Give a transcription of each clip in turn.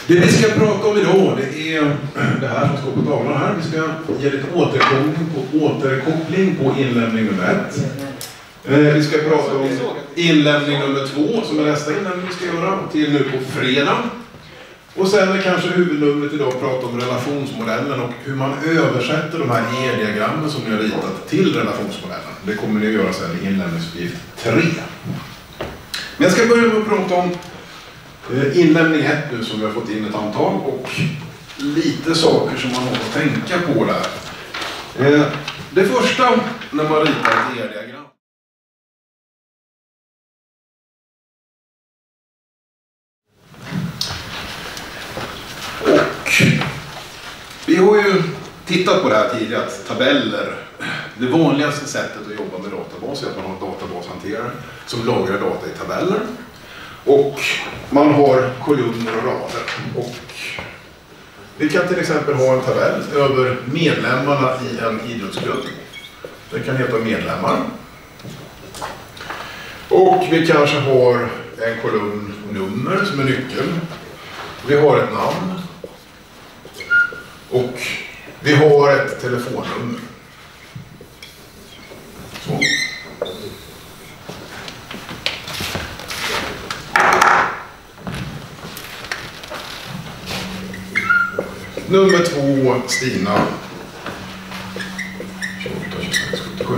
Det vi ska prata om idag, det är det här som står på tavlan här. Vi ska ge lite återkoppling på inlämning nummer 1. Vi ska prata om inlämning nummer 2, som är nästa inlämning vi ska göra, till nu på fredag. Och sen är kanske huvudnumret idag prata om relationsmodellen och hur man översätter de här E-diagrammen som ni har ritat till relationsmodellen. Det kommer ni att göra sen i inlämningsuppgift 3. Men jag ska börja med att prata om inlämning 1 nu, som vi har fått in ett antal, och lite saker som man har att tänka på där. Det första när man ritar ett E-diagram. Och vi har ju tittat på det här tidigare, att tabeller, det vanligaste sättet att jobba med databas är att man har en databashanterare som lagrar data i tabeller. Och man har kolumner och rader. Och vi kan till exempel ha en tabell över medlemmarna i en idrottsklubb. Det kan heta medlemmar. Och vi kanske har en kolumn nummer som är nyckel. Vi har ett namn. Och vi har ett telefonnummer. Så. Nummer 2, Stina. 28, 26, 77.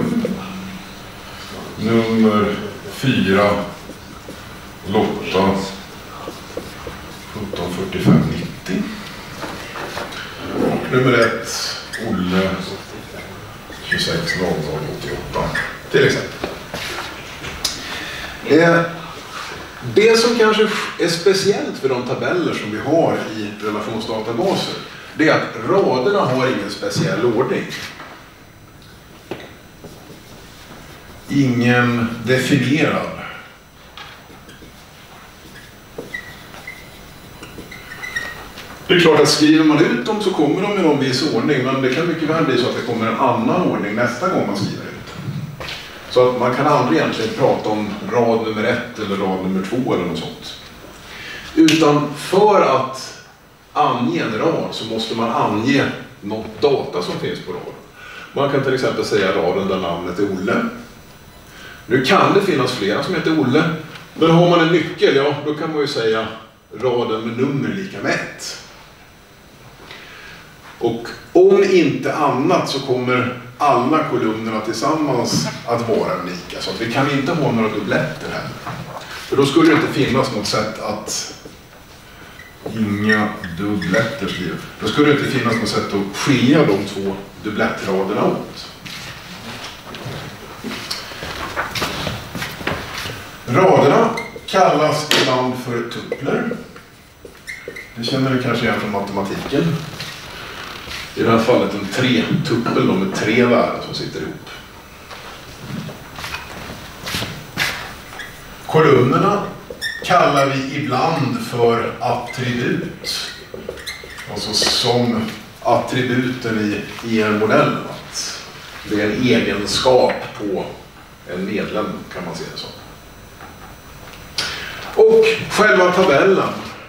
Nummer 4, Lotta. 17, 45, 90. Nummer 1, Olle. 26, 00, 88. Till exempel. Det som kanske är speciellt för de tabeller som vi har i relationsdatabaser, det är att raderna har ingen speciell ordning. Ingen definierad. Det är klart att skriver man ut dem så kommer de i någon viss ordning, men det kan mycket väl bli så att det kommer en annan ordning nästa gång man skriver ut. Så att man kan aldrig egentligen prata om rad nummer 1 eller rad nummer 2 eller något sånt. Utan för att ange en rad så måste man ange något data som finns på raden. Man kan till exempel säga raden där namnet är Olle. Nu kan det finnas flera som heter Olle, men har man en nyckel, ja, då kan man ju säga raden med nummer lika med 1. Och om inte annat så kommer alla kolumnerna tillsammans att vara unika. Så att vi kan inte ha några dubbletter här. För då skulle det inte finnas något sätt att... Inga dubbletter skriver. Då skulle det inte finnas något sätt att skilja de två dubblettraderna åt. Raderna kallas ibland för tupler. Det känner vi kanske igen från matematiken. I det här fallet en 3-tuppel med 3 värden som sitter ihop. Kolumnerna kallar vi ibland för attribut. Alltså som attributen i en modell. Att det är en egenskap på en medlem, kan man se det som. Och själva tabellen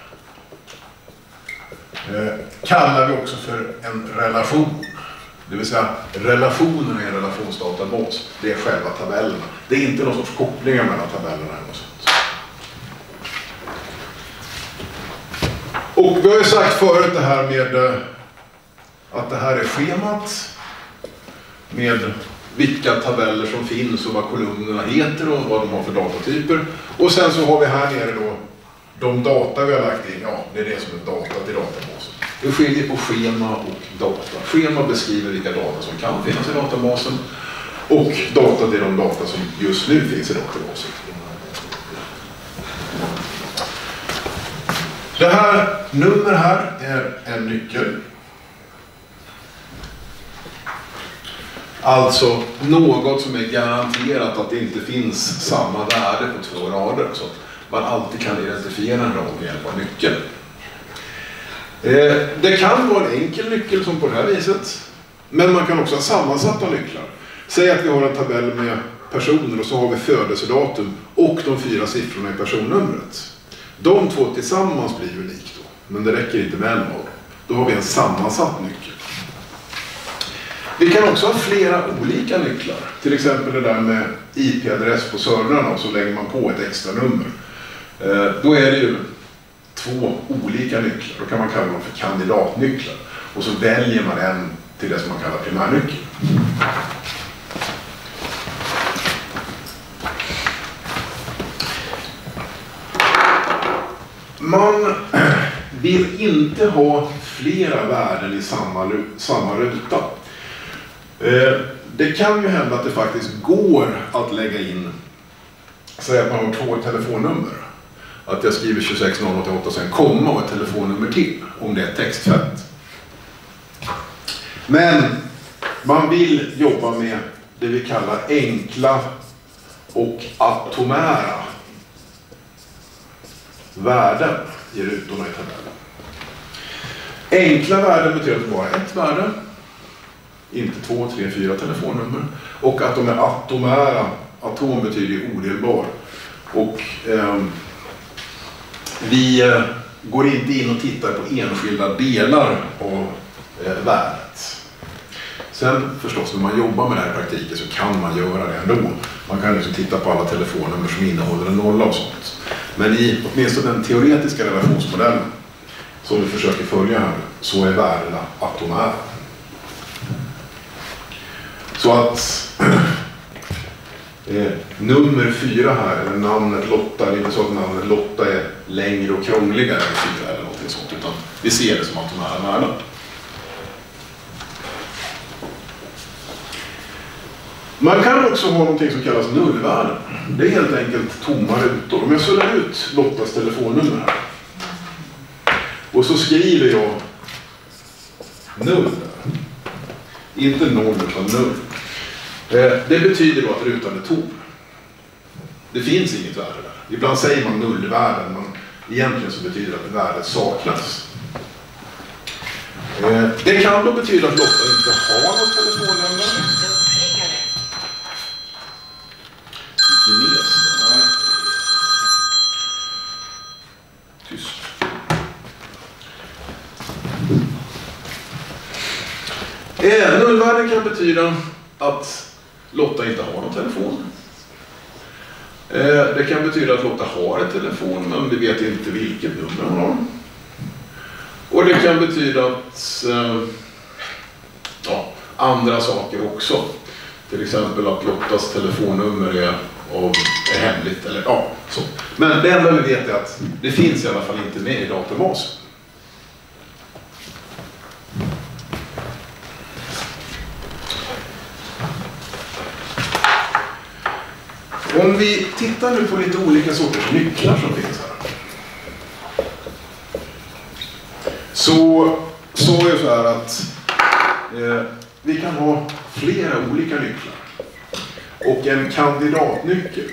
kallar vi också för en relation. Det vill säga relationen i en relationsdatabas, det är själva tabellerna. Det är inte någon sorts kopplingar mellan tabellerna eller något sånt. Och vi har ju sagt förut det här med att det här är schemat med vilka tabeller som finns och vad kolumnerna heter och vad de har för datatyper. Och sen så har vi här nere då de data vi har lagt in, ja, det är det som är data till databasen. Vi skiljer på schema och data. Schema beskriver vilka data som kan finnas i databasen och data är de data som just nu finns i databasen. Det här nummer här är en nyckel. Alltså något som är garanterat att det inte finns samma värde på 2 rader. Så att man alltid kan identifiera en rad med hjälp av nyckeln. Det kan vara en enkel nyckel som på det här viset. Men man kan också ha sammansatta nycklar. Säg att vi har en tabell med personer och så har vi födelsedatum och de 4 siffrorna i personnumret. De 2 tillsammans blir unik då. Men det räcker inte med en av. Då har vi en sammansatt nyckel. Vi kan också ha flera olika nycklar. Till exempel det där med IP-adress på servrarna och så lägger man på ett extra nummer. Då är det ju 2 olika nycklar. Då kan man kalla dem för kandidatnycklar. Och så väljer man en till det som man kallar primärnyckel. Man vill inte ha flera värden i samma ruta. Det kan ju hända att det faktiskt går att lägga in, säg att man har 2 telefonnummer. Att jag skriver 26088 och sen komma och ett telefonnummer till, om det är textfält. Men man vill jobba med det vi kallar enkla och atomära värden i rutorna i tabellen. Enkla värden betyder att bara ett värde, inte 2, 3, 4 telefonnummer. Och att de är atomära, atom betyder odelbar. Och vi går inte in och tittar på enskilda delar av värdet. Sen förstås när man jobbar med det här i praktiken så kan man göra det ändå. Man kan liksom titta på alla telefonnummer som innehåller en nolla och sånt. Men i åtminstone den teoretiska relationsmodellen som vi försöker följa här så är värdena atomära. Så att nummer 4 här, eller namnet Lotta, det är inte så att namnet Lotta är längre och krångligare än 4 eller någonting sånt, utan vi ser det som atomära värden. Man kan också ha någonting som kallas nullvärden. Det är helt enkelt tomma rutor. Om jag suddar ut Lottas telefonnummer här och så skriver jag 0. Inte 0 utan 0. Det betyder då att rutan är tom. Det finns inget värde där. Ibland säger man nullvärden, men egentligen så betyder det att värdet saknas. Det kan då betyda att Lotta inte har något telefonnummer. Tyst. Nullvärden kan betyda att Lotta inte har någon telefon. Det kan betyda att Lotta har ett telefon men vi vet inte vilket nummer hon har. Och det kan betyda att andra saker också. Till exempel att Lottas telefonnummer är hemligt eller så. Men det enda vi vet är att det finns i alla fall inte med i databasen. Om vi tittar nu på lite olika sorters nycklar som finns här. Så är det så här att vi kan ha flera olika nycklar. Och en kandidatnyckel,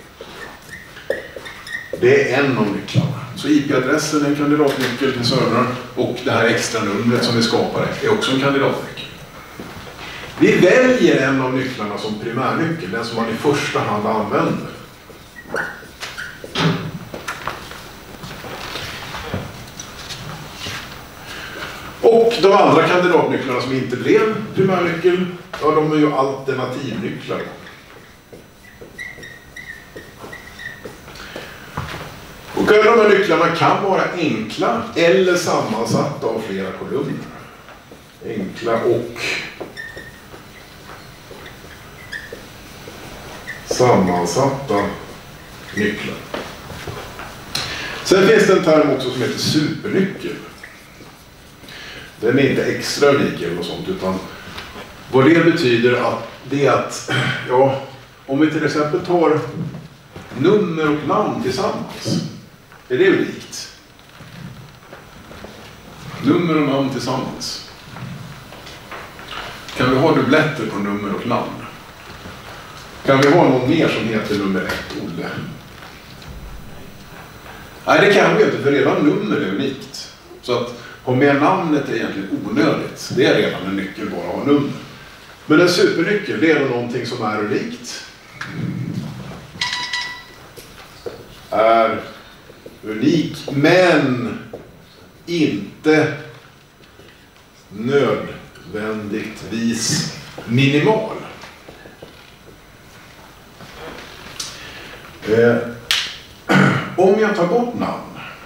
det är en av nycklarna. Så IP-adressen är en kandidatnyckel till servern och det här extra numret som vi skapar är också en kandidatnyckel. Vi väljer en av nycklarna som primärnyckel, den som man i första hand använder. Och de andra kandidatnycklarna som inte blev primärnyckel, de är ju alternativnycklar. Och de här nycklarna kan vara enkla eller sammansatta av flera kolumner. Enkla och sammansatta nycklar. Sen finns det en term också som heter supernyckel. Den är inte extra unik eller något sånt, utan vad det betyder det är att om vi till exempel tar nummer och namn tillsammans, är det unikt? Nummer och namn tillsammans. Kan vi ha dubbletter på nummer och namn? Kan vi ha någon mer som heter nummer 1, Olle? Nej, det kan vi inte, för redan nummer är unikt. Så att ha med namnet är egentligen onödigt. Det är redan en nyckel bara att ha nummer. Men en supernyckel, det är någonting som är unikt. Är unik, men inte nödvändigtvis minimal. Om jag tar bort namn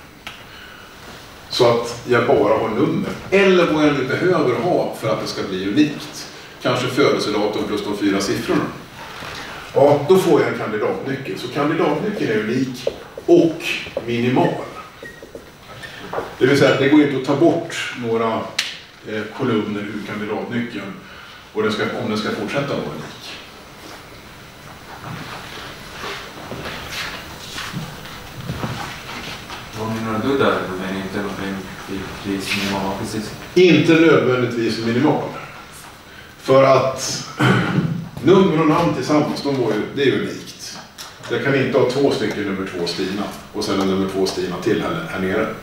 så att jag bara har nummer, eller vad jag nu behöver ha för att det ska bli unikt, kanske födelsedatum plus de 4 siffrorna, ja, då får jag en kandidatnyckel. Så kandidatnyckeln är unik och minimal. Det vill säga att det går inte att ta bort några kolumner ur kandidatnyckeln och om den ska fortsätta vara unik. Vad menar du där? Men inte nödvändigtvis minimal, precis. Inte nödvändigtvis minimal. För att nummer och namn tillsammans, det är unikt. Jag kan inte ha 2 stycken nummer 2 Stina och sen en nummer 2 Stina till här nere.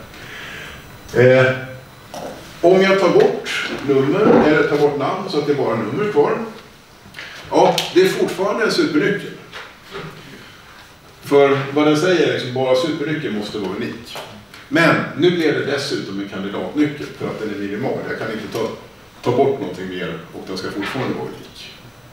Om jag tar bort nummer eller tar bort namn så att det är bara nummer kvar, ja, det är fortfarande en supernyckel. För vad den säger är liksom bara supernyckeln måste vara unik. Men nu blir det dessutom en kandidatnyckel för att den är minimal. Jag kan inte ta bort någonting mer och den ska fortfarande vara unik.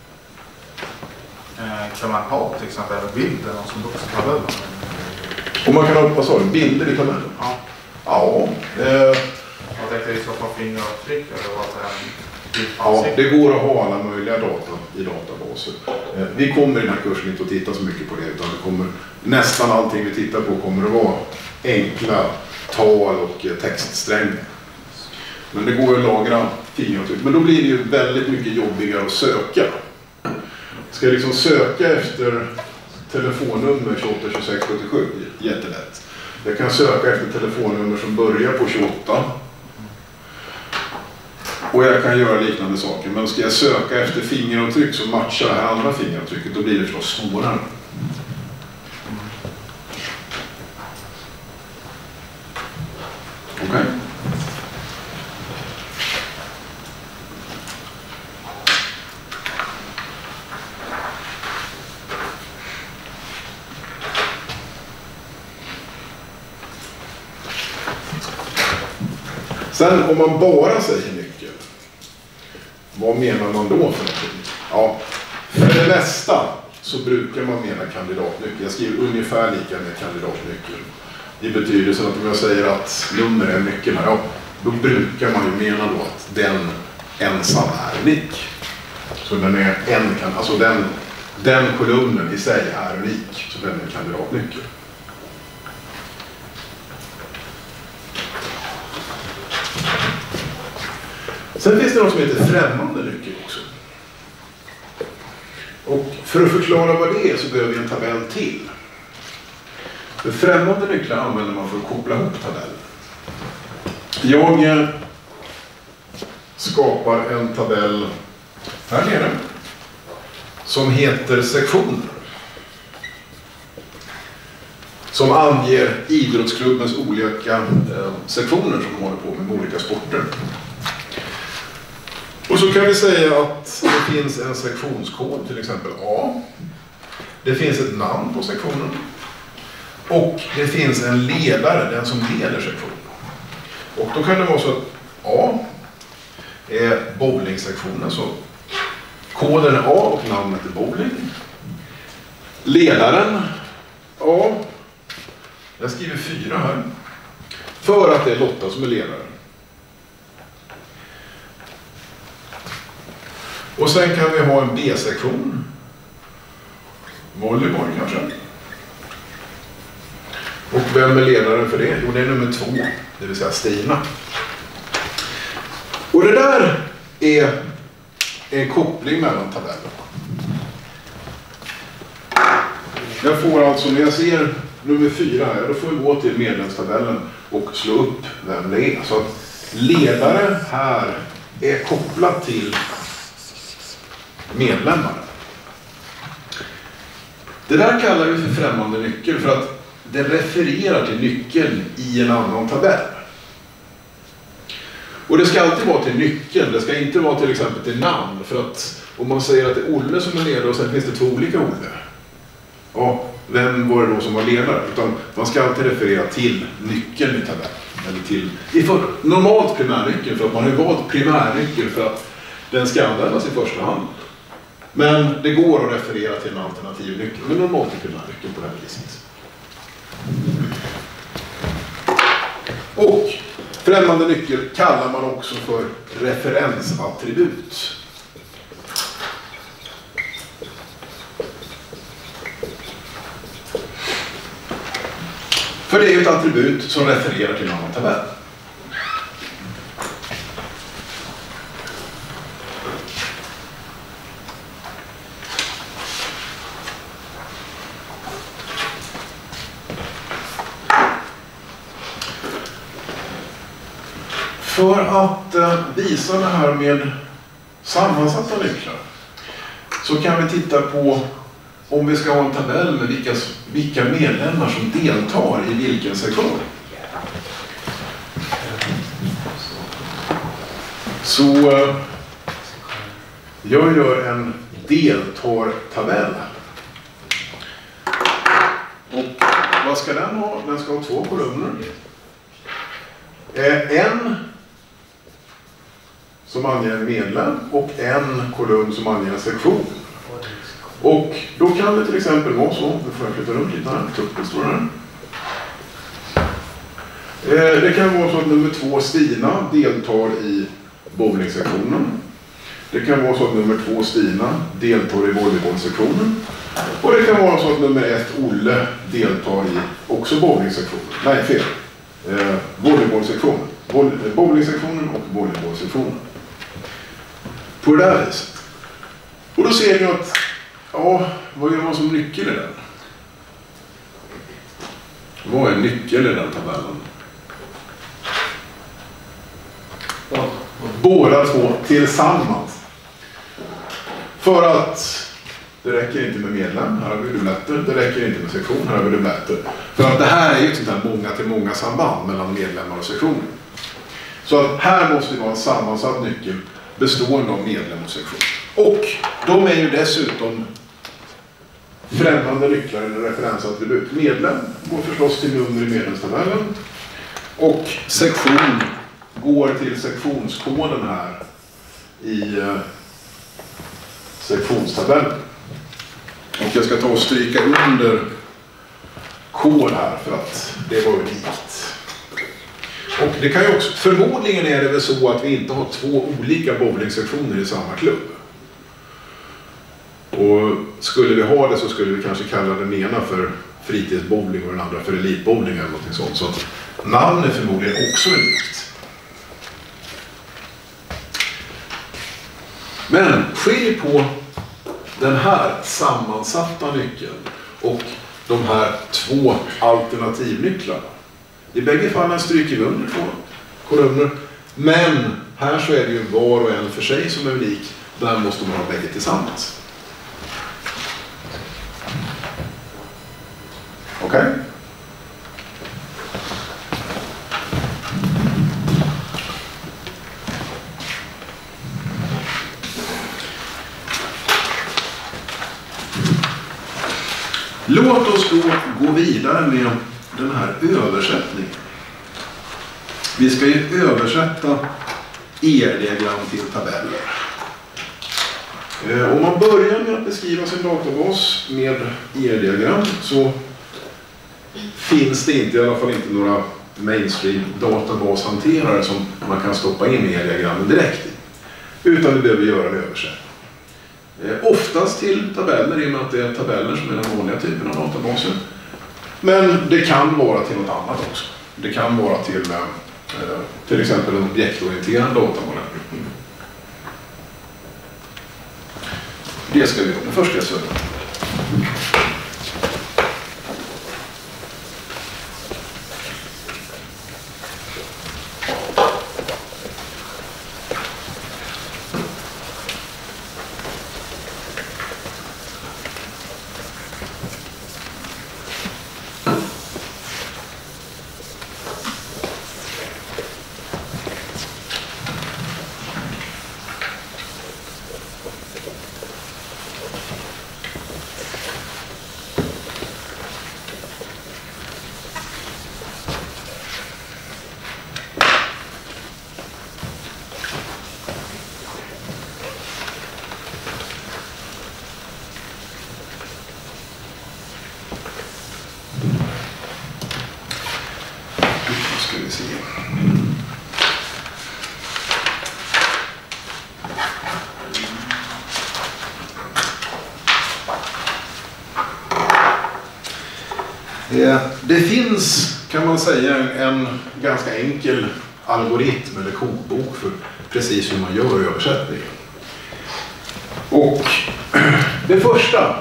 Kan man ha till exempel bilder som också tabellen? Och man kan ha, vad sa du, bilder i tabellen? Ja. Ja. Jag tänkte i så fall fingeravtryck eller vad det är. Ja, det går att ha alla möjliga data i databaser. Vi kommer i den här kursen inte att titta så mycket på det, utan det kommer, nästan allting vi tittar på kommer att vara enkla tal och textsträngar. Men det går att lagra fingeravtryck. Men då blir det ju väldigt mycket jobbigare att söka. Ska jag liksom söka efter telefonnummer 28 26 77? Jättelätt. Jag kan söka efter telefonnummer som börjar på 28. Och jag kan göra liknande saker. Men ska jag söka efter fingeravtryck som matchar det här andra fingeravtrycket, då blir det förstås svårare. Okej. Sen om man bara säger nyckel, vad menar man då för någonting? Ja, för det mesta så brukar man mena kandidatnyckel. Jag skriver ungefär lika med kandidatnyckel. I betydelsen att om jag säger att nummer är nyckeln här, ja, då brukar man ju mena då att den ensam är unik. Så den är alltså den kolumnen i sig är unik, så den är kandidatnyckel. Sen finns det något som heter främmande nyckel också. Och för att förklara vad det är så behöver vi en tabell till. För främmande nycklar använder man för att koppla ihop tabellen. Jag skapar en tabell här nere som heter sektioner. Som anger idrottsklubbens olika sektioner som de håller på med olika sporter. Och så kan vi säga att det finns en sektionskod, till exempel A. Det finns ett namn på sektionen. Och det finns en ledare, den som leder sektionen. Och då kan det vara så att A är bowlingsektionen. Så koden är A och namnet är bowling. Ledaren A. Jag skriver 4 här. För att det är Lotta som är ledare. Och sen kan vi ha en B-sektion. Volleyboll kanske. Och vem är ledaren för det? Jo, det är nummer 2, det vill säga Stina. Och det där är en koppling mellan tabellerna. Jag får alltså, när jag ser nummer 4 här, då får jag gå till medlemstabellen och slå upp vem det är. Så att ledare här är kopplat till medlemmarna. Det där kallar vi för främmande nyckel för att det refererar till nyckeln i en annan tabell. Och det ska alltid vara till nyckeln, det ska inte vara till exempel till namn. För att om man säger att det är Olle som är ledare och sen finns det 2 olika Olle. Ja, vem var det då som var ledare? Utan man ska alltid referera till nyckeln i tabellen. eller till normalt primärnyckeln, för att man har valt primärnyckel för att den ska användas i första hand. Men det går att referera till en alternativ nyckel, men normalt är primärnyckeln på det här viset. Och främmande nyckel kallar man också för referensattribut. För det är ett attribut som refererar till en annan tabell. För att visa det här med sammansatta nycklar så kan vi titta på om vi ska ha en tabell med vilka medlemmar som deltar i vilken sektion. Så jag gör en deltartabell. Och vad ska den ha? Den ska ha 2 kolumner. En som anger en medlem och en kolumn som anger en sektion. Och då kan det till exempel vara så, nu får jag flytta runt lite här, tuppen står här. Det kan vara så att nummer 2 Stina deltar i bowlingsektionen. Det kan vara så att nummer 2 Stina deltar i volleybollsektionen. Och det kan vara så att nummer 1 Olle deltar i också bowlingsektionen. Nej, fel. Volleybollsektionen. Bowlingsektionen och volleybollsektionen. På det där viset. Och då ser ni att, ja, vad gör man som nyckel i den? Vad är nyckel i den tabellen? Båda två tillsammans. För att det räcker inte med medlem, här har vi dubbletter. Det räcker inte med sektion, här har vi dubbletter. För att det här är ju ett sånt här många till många samband mellan medlemmar och sektioner. Så att här måste det vara en sammansatt nyckel bestående av medlem och sektion. Och de är ju dessutom främmande nycklar eller referensattribut. Medlem går förstås till nummer i medlemstabellen. Och sektion går till sektionskoden här i sektionstabellen. Och jag ska ta och stryka under kod här för att det var unikt. Och det kan ju också, förmodligen är det väl så att vi inte har 2 olika bowlingsektioner i samma klubb. Och skulle vi ha det så skulle vi kanske kalla den ena för fritidsbowling och den andra för elitbowling eller något sånt. Så att namn är förmodligen också unikt. Men skilj på den här sammansatta nyckeln och de här 2 alternativnycklarna. I bägge fallen stryker vi under 2 kolumner. Men här så är det ju var och en för sig som är unik. Där måste man ha bägge tillsammans. Okej? Okay. Låt oss då gå vidare med den här översättningen. Vi ska ju översätta ER-diagram till tabeller. Om man börjar med att beskriva sin databas med ER-diagram så finns det inte, i alla fall inte några mainstream databashanterare som man kan stoppa in ER-diagrammen direkt i. Utan vi behöver göra en översättning. Oftast till tabeller i och med att det är tabeller som är den vanliga typen av databaser. Men det kan vara till något annat också. Det kan vara till exempel en objektorienterad datamodell. Det ska vi göra. Men först ska jag söka. Det finns, kan man säga, en ganska enkel algoritm eller kokbok för precis hur man gör översättningen. Och det första.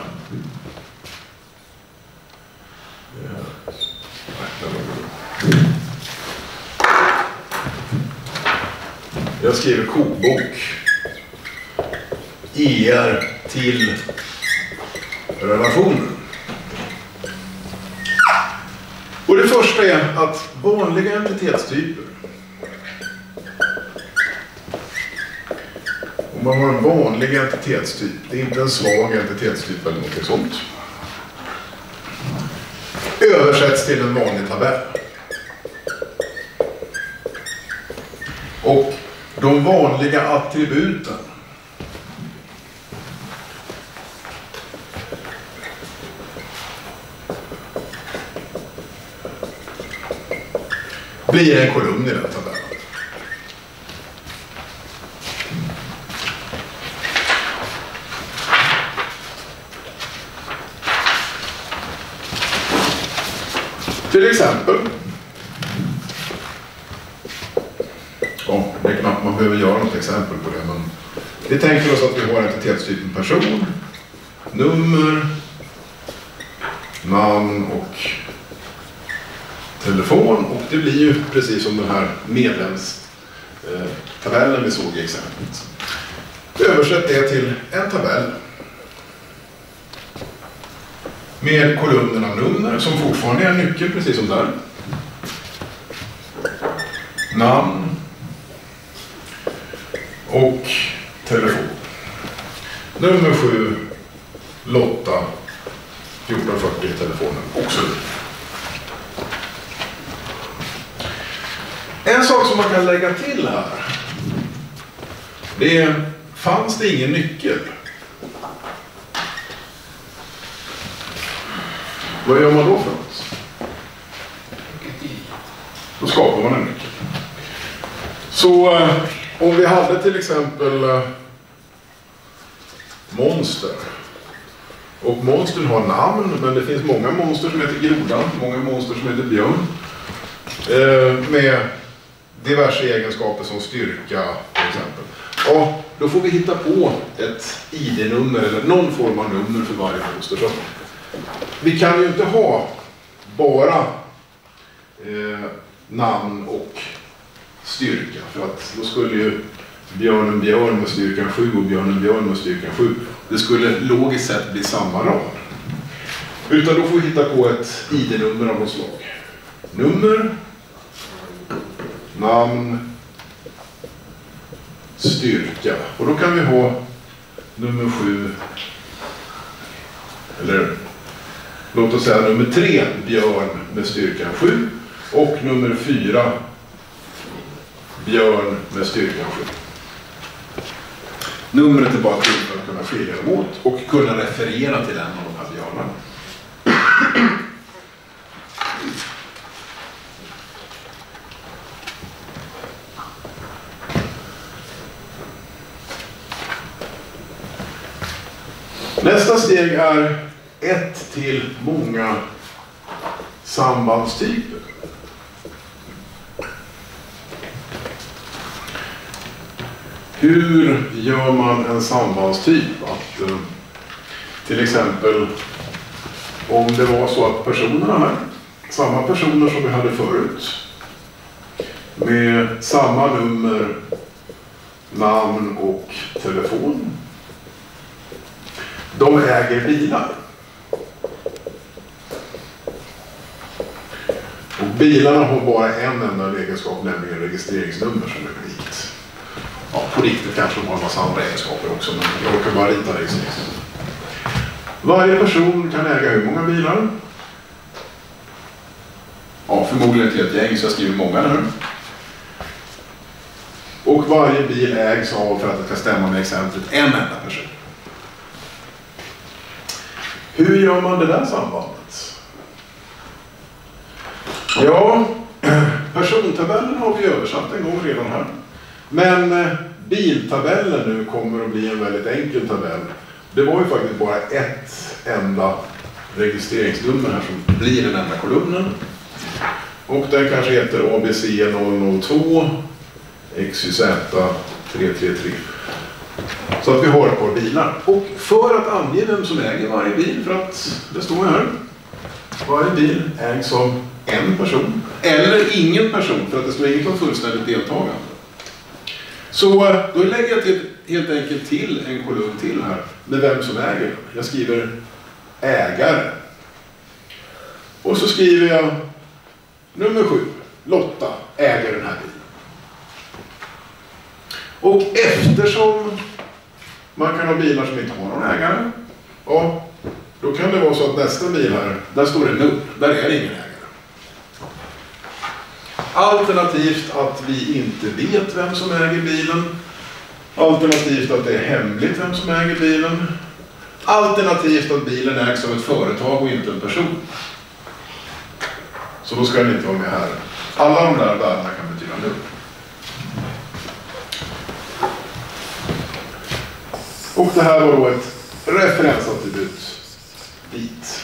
Jag skriver kokbok. ER till relationer. Och det första är att vanliga entitetstyper. Om man har en vanlig entitetstyp, det är inte en svag entitetstyp eller något sånt, översätts till en vanlig tabell. Och de vanliga attributen blir en kolumn i den tabellen. Till exempel, det är knappt man behöver göra något exempel på det, men vi tänker oss att vi har entitetstypen person, nummer, namn och telefon, och det blir ju precis som den här medlemstabellen vi såg i exemplet. Översätt det till en tabell med kolumnerna nummer som fortfarande är en nyckel precis som där. Namn och telefon. Nummer 7, Lotta, 1440 telefonen också. En sak som man kan lägga till här, det är, fanns det ingen nyckel? Vad gör man då för oss? Då skapar man en nyckel. Så om vi hade till exempel monster, och monster har namn, men det finns många monster som heter groda, många monster som heter björn, med diverse egenskaper som styrka till exempel. Ja, då får vi hitta på ett ID-nummer eller någon form av nummer för varje monster. Så vi kan ju inte ha bara namn och styrka, för att då skulle ju björnen björn med styrkan 7 och björnen björn med styrkan 7. Det skulle logiskt sett bli samma rad. Utan då får vi hitta på ett ID-nummer av något slag. Nummer, namn, styrka. Och då kan vi ha nummer 7, eller låt oss säga nummer 3, björn med styrkan 7, och nummer 4, björn med styrkan 7. Numret är bara till för att kunna skilja dem åt och kunna referera till en av de här björnarna. Nästa steg är ett till många sambandstyper. Hur gör man en sambandstyp? Att, till exempel om det var så att personerna här, samma personer som vi hade förut, med samma nummer, namn och telefon, de äger bilar. Och bilarna har bara en enda egenskap, nämligen registreringsnummer som är rikt. Ja, på riktigt kanske de har en massa andra egenskaper också, men jag råkar bara rita registreringsnummer. Varje person kan äga hur många bilar? Ja, förmodligen ett helt gäng, så jag skriver många nu. Och varje bil ägs av, för att det ska stämma med exemplet, en enda person. Hur gör man det där sambandet? Ja, persontabellen har vi översatt en gång redan här. Men biltabellen nu kommer att bli en väldigt enkel tabell. Det var ju faktiskt bara ett enda registreringsnummer här som blir den enda kolumnen. Och den kanske heter ABC 002 XYZ 333. Så att vi har ett par bilar. Och för att ange vem som äger varje bil, för att det står här, varje bil ägs av en person eller ingen person, för att det står inget om fullständigt deltagande. Så då lägger jag helt enkelt till en kolumn till här med vem som äger den. Jag skriver ägare. Och så skriver jag nummer 7, Lotta äger den här bilen. Och eftersom man kan ha bilar som inte har någon ägare, ja, då kan det vara så att nästa bil här, där står det 0, där är det ingen ägare. Alternativt att vi inte vet vem som äger bilen. Alternativt att det är hemligt vem som äger bilen. Alternativt att bilen ägs av ett företag och inte en person. Så då ska den inte vara med här. Alla de där värdena kan betyda 0. Och det här var då ett referensattribut bit.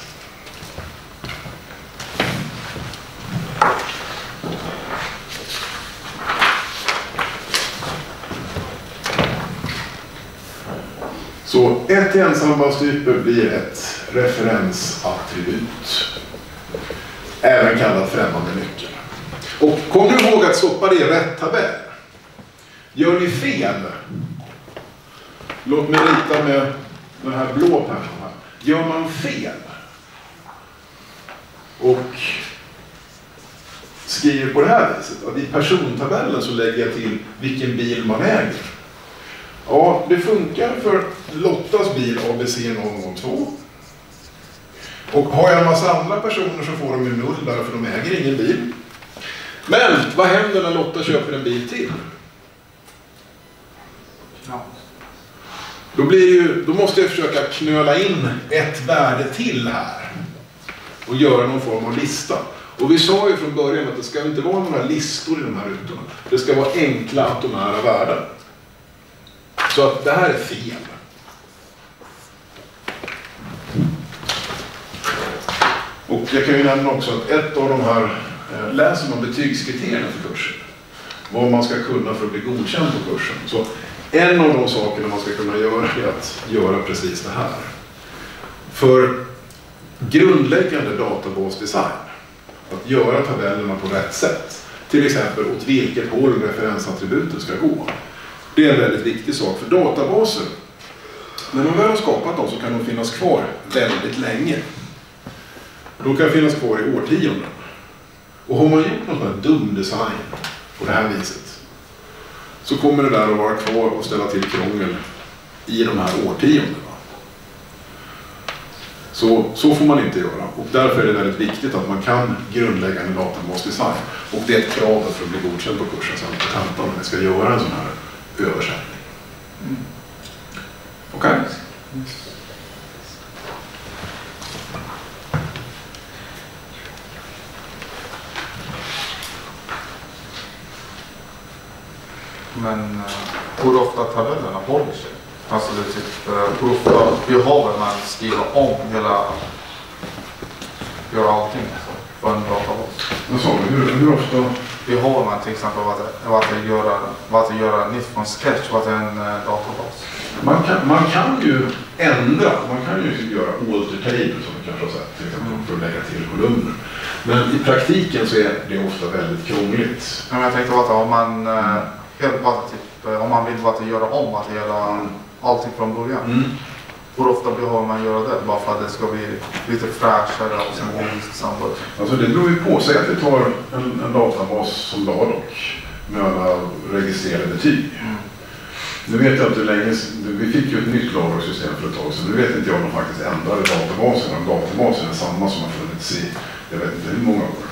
Så ett ensambandstype blir ett referensattribut. Även kallat främmande nyckel. Och kom du ihåg att stoppa det i rätt tabell. Gör ni fel? Låt mig rita med den här blå pennan här. Gör man fel och skriver på det här viset, att i persontabellen så lägger jag till vilken bil man äger. Ja, det funkar för Lottas bil ABC 002. Och har jag en massa andra personer så får de ju 0 därför de äger ingen bil. Men vad händer när Lotta köper en bil till? Ja. Då måste jag försöka knöla in ett värde till här och göra någon form av lista. Och vi sa ju från början att det ska inte vara några listor i de här rutorna. Det ska vara enkla atomära värden. Så att det här är fel. Och jag kan ju nämna också att ett av de här, läser man betygskriterierna för kursen, vad man ska kunna för att bli godkänd på kursen. Så en av de sakerna man ska kunna göra är att göra precis det här. För grundläggande databasdesign, att göra tabellerna på rätt sätt, till exempel åt vilket håll referensattributet ska gå. Det är en väldigt viktig sak för databaser. När man väl har skapat dem så kan de finnas kvar väldigt länge. De kan finnas kvar i årtionden. Och har man gjort något sån här dum design på det här viset så kommer det där att vara kvar och ställa till krångel i de här årtiondena. Så får man inte göra. Och därför är det väldigt viktigt att man kan grundläggande databasdesign. Och det är ett krav för att bli godkänd på kursen sen på tentan när vi ska göra en sån här översättning. Okej? Okay? Men hur ofta tabellerna håller sig? Alltså det är typ, hur ofta behöver man skriva om göra allting på en databas? Vad sa du? Hur ofta? Behöver man till exempel att göra nytt från Sketch, vad är en databas? Man kan ju ändra, man kan ju göra alter table som vi kanske har sett till exempel för att lägga till kolumner. Men i praktiken så är det ofta väldigt krångligt. Men jag tänkte att om man om man vill göra om att göra allting från början. Hur ofta behöver man göra det? Bara för att det ska bli lite fräschare och samma. Alltså det beror ju på sig att vi tar en databas som LADOC med alla registrerade betyg. Nu vet jag inte hur länge, vi fick ju ett nytt LADOC-system för ett tag sedan. Nu vet inte jag om de faktiskt ändrade databasen. Om databasen är samma som har funnits i, jag vet inte hur många år.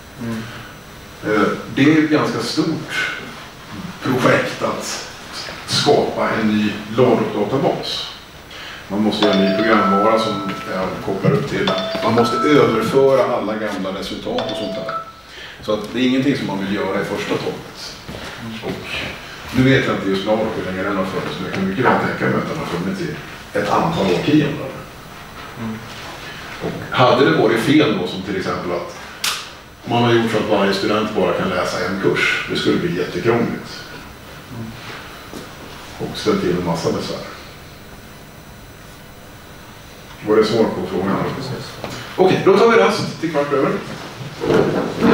Det är ett ganska stort projekt att skapa en ny LADOC-databas. Man måste göra en ny programvara som jag kopplar upp till. Man måste överföra alla gamla resultat och sånt där. Så att det är ingenting som man vill göra i första taget. Och nu vet jag inte just LADOC hur länge den har funnits, men jag kan mycket väl tänka mig att den har funnits i ett antal årtionden. Och hade det varit fel då, som till exempel att man har gjort så att varje student bara kan läsa en kurs, det skulle bli jättekrångligt. Och ställt till en massa besvär. Var det svar på frågan? Precis. Okej, då tar vi rast till 15:15.